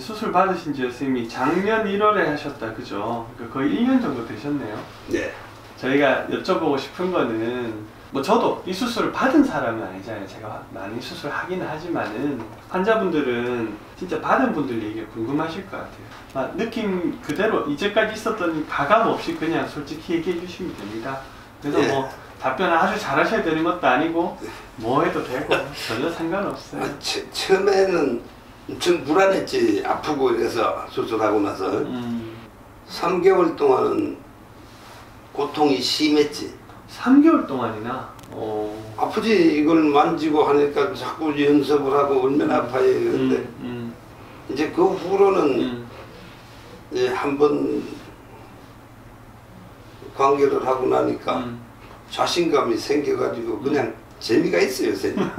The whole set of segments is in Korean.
수술 받으신 지 선생님이 작년 1월에 하셨다, 그죠? 그러니까 거의 1년 정도 되셨네요. 네. 저희가 여쭤보고 싶은 거는, 뭐 저도 이 수술을 받은 사람은 아니잖아요. 제가 많이 수술하기는 하지만은 환자분들은 진짜 받은 분들 얘기가 궁금하실 것 같아요. 느낌 그대로 이제까지 있었던 가감 없이 그냥 솔직히 얘기해 주시면 됩니다. 그래서 네. 뭐 답변을 아주 잘하셔야 되는 것도 아니고 뭐 해도 되고 전혀 상관없어요. 처음에는 좀 불안했지. 아프고 이래서 수술하고 나서 3개월 동안은 고통이 심했지. 3개월 동안이나? 아프지. 이걸 만지고 하니까 자꾸 연습을 하고 얼마나 아파요. 그런데 이제 그 후로는 이제 한번 관계를 하고 나니까 자신감이 생겨가지고 그냥 재미가 있어요.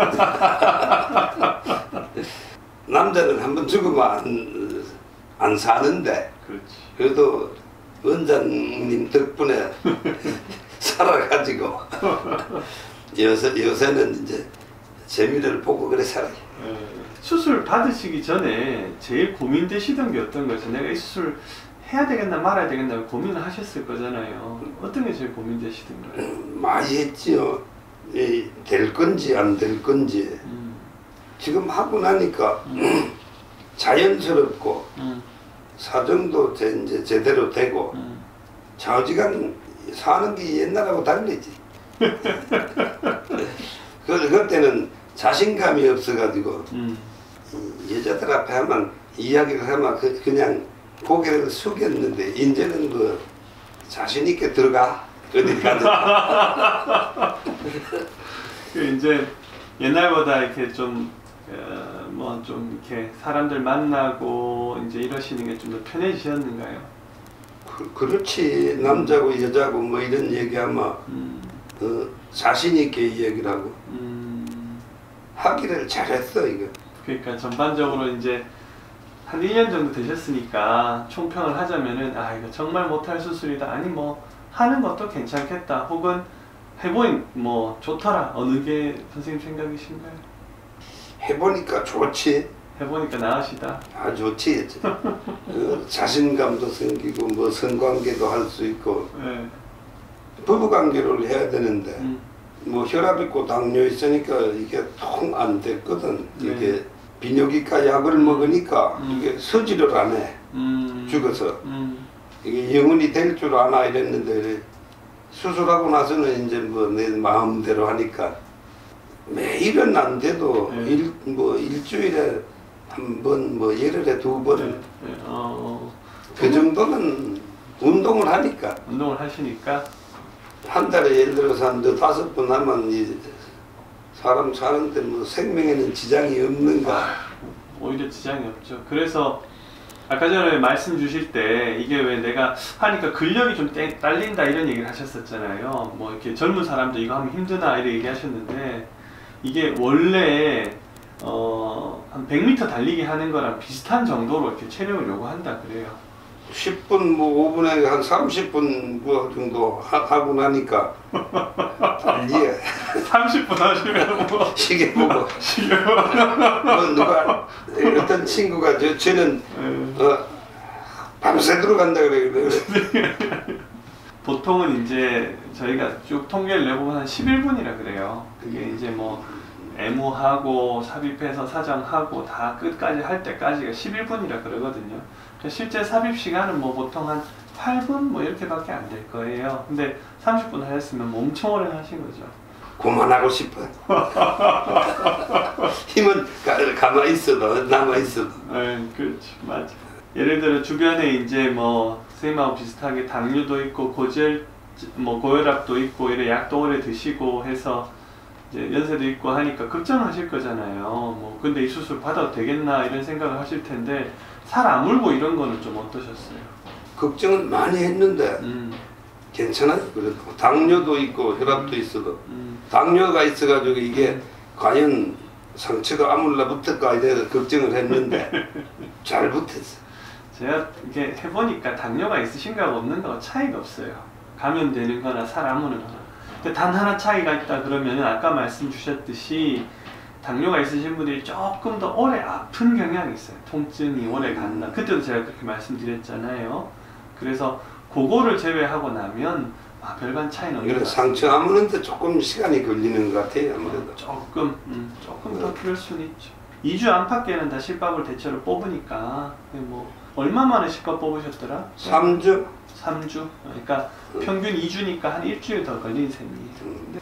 남자는 한번 죽으면 안 사는데, 그렇지. 그래도 원장님 덕분에 살아가지고 요새는 이제 재미를 보고 그래 살아요. 수술 받으시기 전에 제일 고민되시던 게 어떤 거죠? 내가 이 수술 해야 되겠나 말아야 되겠나 고민을 하셨을 거잖아요. 어떤 게 제일 고민되시던가요? 많이 했지요. 될 건지 안 될 건지. 지금 하고 나니까 자연스럽고 사정도 이제 제대로 되고 좌우지간 사는 게 옛날하고 다르지. 그때는 자신감이 없어가지고 여자들 앞에 하면 이야기를 하면 그냥 고개를 숙였는데 이제는 뭐 자신 있게 들어가 어디 가든. 이제 옛날보다 이렇게 좀 뭐 좀 이렇게 사람들 만나고 이제 이러시는 게 좀 더 편해지셨는가요? 그렇지. 남자고 여자고 뭐 이런 얘기하면 자신 있게 얘기를 하고 하기를 잘했어 이거. 그러니까 전반적으로 이제 한 1년 정도 되셨으니까 총평을 하자면은 아 이거 정말 못할 수술이다, 아니 뭐 하는 것도 괜찮겠다, 혹은 해보니 뭐 좋더라, 어느 게 선생님 생각이신가요? 해보니까 좋지. 해보니까 나으시다. 아 좋지. 자신감도 생기고 뭐 성관계도 할 수 있고. 네. 부부관계를 해야 되는데 뭐 혈압 있고 당뇨 있으니까 이게 통 안 됐거든. 네. 이게 비뇨기과 약을 먹으니까 이게 서지를 안 해. 죽어서 이게 영원히 될 줄 아나 이랬는데 수술하고 나서는 이제 뭐 내 마음대로 하니까 매일은 안 돼도 네. 일주일에 한 번, 뭐 열흘에 2번 네. 그 정도는 운동을 하니까. 운동을 하시니까 한 달에 예를 들어서 한 5번 하면 이 사람 사는데 뭐 생명에는 지장이 없는가. 오히려 지장이 없죠. 그래서 아까 전에 말씀 주실 때 이게 왜 내가 하니까 근력이 좀 딸린다 이런 얘기를 하셨었잖아요. 뭐 이렇게 젊은 사람도 이거 하면 힘드나 이렇게 얘기하셨는데 이게 원래 한 100m 달리기 하는 거랑 비슷한 정도로 이렇게 체력을 요구한다 그래요. 10분 뭐 5분에 한 30분 뭐 정도 하고 나니까 달리에 30분 하시면 뭐 시계 보고 뭐 누가 어떤 친구가 저는 밤새 들어간다 그래. 보통은 이제 저희가 쭉 통계를 내보면 한 11분이라 그래요. 그게 이제 뭐 애무하고 삽입해서 사정하고 다 끝까지 할 때까지가 11분이라 그러거든요. 실제 삽입 시간은 뭐 보통 한 8분 뭐 이렇게밖에 안 될 거예요. 근데 30분 하셨으면 엄청 오래 하신 거죠. 그만하고 싶어. 힘은 가만히 있어도 남아있어도. 그렇죠. 맞아. 예를 들어 주변에 이제 뭐 선생님하고 비슷하게 당뇨도 있고 고혈압도 있고 이래 약도 오래 드시고 해서 이제 연세도 있고 하니까 걱정하실 거잖아요. 뭐 근데 이 수술 받아도 되겠나 이런 생각을 하실 텐데 살 아물고 이런 거는 좀 어떠셨어요? 걱정은 많이 했는데 괜찮아요. 그래도 당뇨도 있고 혈압도 있어도 당뇨가 있어가지고 이게 과연 상처가 아물러 붙을까 이래 걱정을 했는데 잘 붙었어. 제가 이게 해보니까 당뇨가 있으신가 없는가 차이가 없어요. 감염되는 거나 살 아무는 거나. 근데 단 하나 차이가 있다 그러면은 아까 말씀 주셨듯이 당뇨가 있으신 분들이 조금 더 오래 아픈 경향이 있어요. 통증이 오래 간다. 그때도 제가 그렇게 말씀드렸잖아요. 그래서 그거를 제외하고 나면 별반 차이는 없는 것 같아요. 상처 아무는데 조금 시간이 걸리는 것 같아요. 아무래도 조금 더 그럴 수는 있죠. 2주 안팎에는 다 실밥을 대체로 뽑으니까 뭐 얼마 만에 실밥 뽑으셨더라? 3주? 3주? 그러니까 평균 2주니까 한 일주일 더 걸린 셈이에요.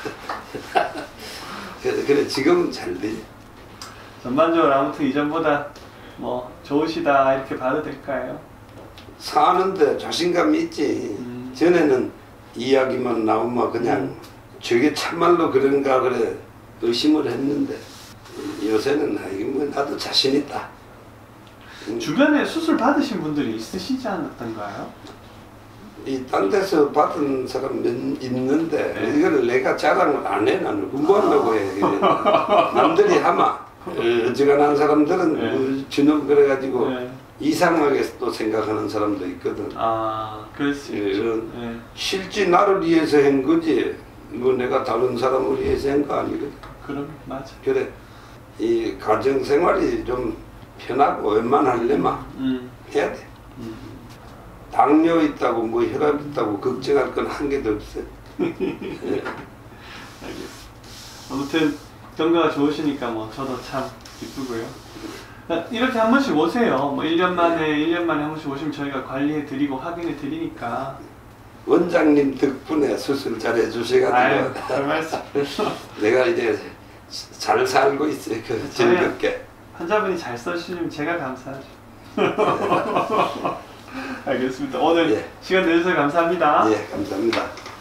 그래 지금은 잘 돼. 전반적으로 아무튼 이전보다 뭐 좋으시다 이렇게 봐도 될까요? 사는데 자신감이 있지. 전에는 이야기만 나오면 그냥 저게 참말로 그런가 그래 의심을 했는데 요새는 이게 뭐 나도 자신 있다. 주변에 수술 받으신 분들이 있으시지 않았던가요? 이 딴 데서 받은 사람 있는데 네. 이거를 내가 자랑을 안 해. 나는 공부하려고 해. 남들이 하마 어지간한 사람들은 네. 진업 그래가지고 네. 이상하게 또 생각하는 사람도 있거든. 그럴 수 있죠. 네. 실제 나를 위해서 한 거지 뭐 내가 다른 사람을 위해서 한 거 아니거든. 그럼 맞아. 그래 이 가정생활이 좀 편하고 웬만하려면 해야 돼. 당뇨 있다고 뭐 혈압 있다고 걱정할 건 한 개도 없어요. 예. 알겠습니다. 아무튼 건강가 좋으시니까 뭐 저도 참 기쁘고요. 이렇게 한 번씩 오세요. 뭐 1년 만에 한 번씩 오시면 저희가 관리해 드리고 확인해 드리니까. 원장님 덕분에 수술 잘 해주셔가지고 별 말씀. 내가 이제 잘 살고 있어요. 즐겁게. 환자분이 잘 써주시면 제가 감사하죠. 알겠습니다. 오늘 예. 시간 내주셔서 감사합니다. 예, 감사합니다.